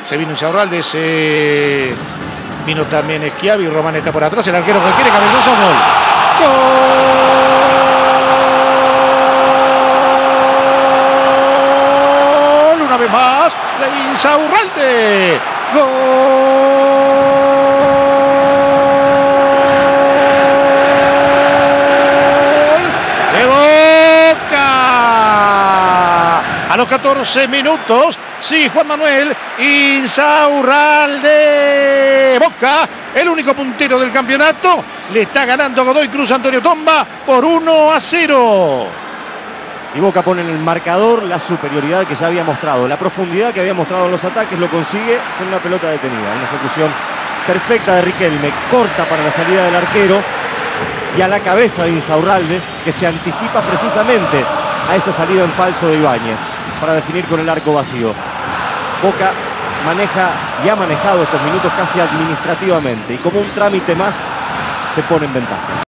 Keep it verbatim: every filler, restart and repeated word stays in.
Se vino Insaurralde, se vino también Schiavi, Román está por atrás, el arquero que quiere, cabezazo, gol. ¡Gol! Una vez más de Insaurralde. ¡Gol! De Boca. A los catorce minutos, sí, Juan Manuel Insaurralde. Boca, el único puntero del campeonato, le está ganando Godoy Cruz Antonio Tomba por uno a cero. Y Boca pone en el marcador la superioridad que ya había mostrado, la profundidad que había mostrado en los ataques, lo consigue con una pelota detenida. Una ejecución perfecta de Riquelme, corta para la salida del arquero y a la cabeza de Insaurralde, que se anticipa precisamente a esa salida en falso de Ibáñez para definir con el arco vacío. Boca maneja y ha manejado estos minutos casi administrativamente y como un trámite más se pone en ventaja.